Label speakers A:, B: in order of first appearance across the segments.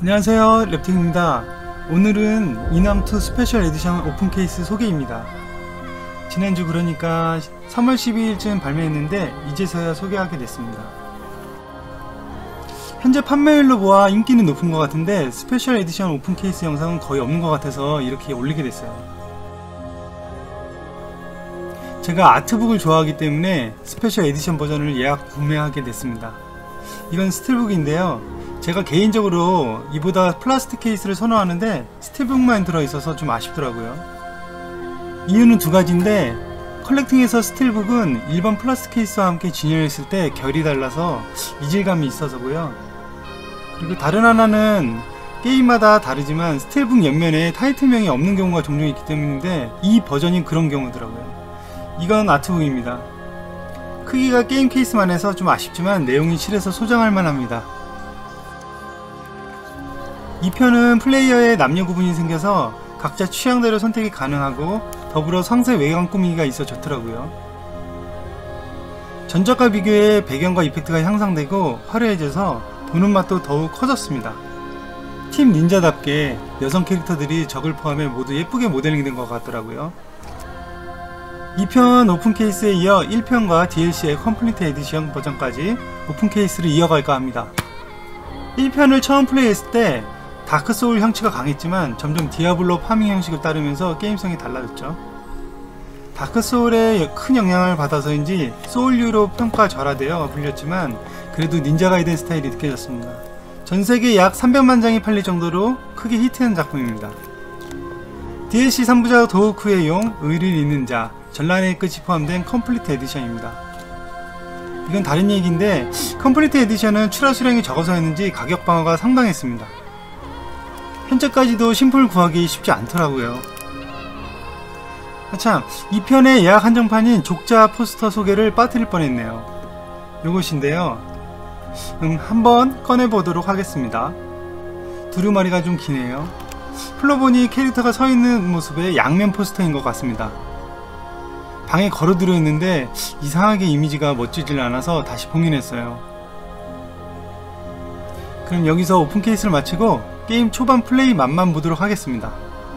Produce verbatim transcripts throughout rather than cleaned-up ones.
A: 안녕하세요, 랩팅입니다. 오늘은 이남투 스페셜 에디션 오픈케이스 소개입니다. 지난주 그러니까 삼월 십이일쯤 발매했는데 이제서야 소개하게 됐습니다. 현재 판매율로 보아 인기는 높은 것 같은데 스페셜 에디션 오픈케이스 영상은 거의 없는 것 같아서 이렇게 올리게 됐어요. 제가 아트북을 좋아하기 때문에 스페셜 에디션 버전을 예약 구매하게 됐습니다. 이건 스틸북인데요, 제가 개인적으로 이보다 플라스틱 케이스를 선호하는데 스틸북만 들어있어서 좀 아쉽더라고요. 이유는 두 가지인데, 컬렉팅에서 스틸북은 일반 플라스틱 케이스와 함께 진열했을 때 결이 달라서 이질감이 있어서고요. 그리고 다른 하나는 게임마다 다르지만 스틸북 옆면에 타이틀명이 없는 경우가 종종 있기 때문인데 이 버전이 그런 경우더라고요. 이건 아트북입니다. 크기가 게임 케이스만 해서 좀 아쉽지만 내용이 실해서 소장할 만합니다. 이 편은 플레이어의 남녀 구분이 생겨서 각자 취향대로 선택이 가능하고 더불어 상세 외관 꾸미기가 있어 좋더라고요. 전작과 비교해 배경과 이펙트가 향상되고 화려해져서 보는 맛도 더욱 커졌습니다. 팀 닌자답게 여성 캐릭터들이 적을 포함해 모두 예쁘게 모델링된 것 같더라고요. 이 편 오픈케이스에 이어 일 편과 디엘씨의 컴플리트 에디션 버전까지 오픈케이스를 이어갈까 합니다. 일 편을 처음 플레이했을 때 다크소울 형취가 강했지만 점점 디아블로 파밍 형식을 따르면서 게임성이 달라졌죠. 다크소울에 큰 영향을 받아서인지 소울류로 평가절하되어 불렸지만 그래도 닌자 가이덴 스타일이 느껴졌습니다. 전세계 약 삼백만 장이 팔릴 정도로 크게 히트한 작품입니다. 디엘씨 삼 부작 도우쿠의 용, 의리를 잇는 자, 전란의 끝이 포함된 컴플리트 에디션입니다. 이건 다른 얘기인데 컴플리트 에디션은 출하 수량이 적어서였는지 가격 방어가 상당했습니다. 현재까지도 심플 구하기 쉽지 않더라고요. 아참, 이 편의 예약 한정판인 족자 포스터 소개를 빠뜨릴 뻔했네요. 요것인데요, 음, 한번 꺼내보도록 하겠습니다. 두루마리가 좀 기네요. 플러보니 캐릭터가 서있는 모습의 양면 포스터인 것 같습니다. 방에 걸어 들어있는데 이상하게 이미지가 멋지질 않아서 다시 봉인했어요. 그럼 여기서 오픈케이스를 마치고 게임 초반 플레이 맛만 보도록 하겠습니다.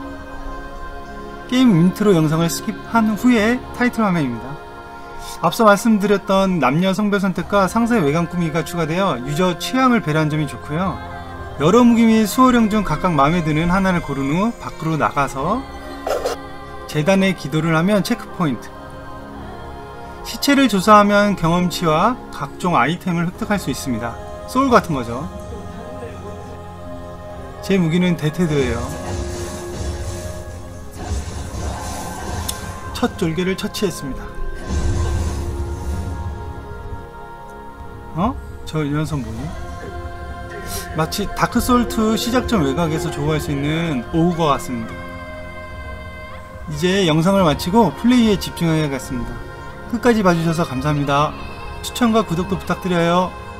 A: 게임 인트로 영상을 스킵한 후에 타이틀 화면입니다. 앞서 말씀드렸던 남녀 성별 선택과 상세 외관 꾸미기가 추가되어 유저 취향을 배려한 점이 좋고요. 여러 무기 및 수호령 중 각각 마음에 드는 하나를 고른 후 밖으로 나가서 재단에 기도를 하면 체크포인트, 시체를 조사하면 경험치와 각종 아이템을 획득할 수 있습니다. 소울 같은 거죠. 제 무기는 데테드예요. 첫 졸개를 처치했습니다. 어? 저 녀석 뭐니? 마치 다크소울2 시작점 외곽에서 조우할 수 있는 오우가 같습니다. 이제 영상을 마치고 플레이에 집중해야겠습니다. 끝까지 봐주셔서 감사합니다. 추천과 구독도 부탁드려요.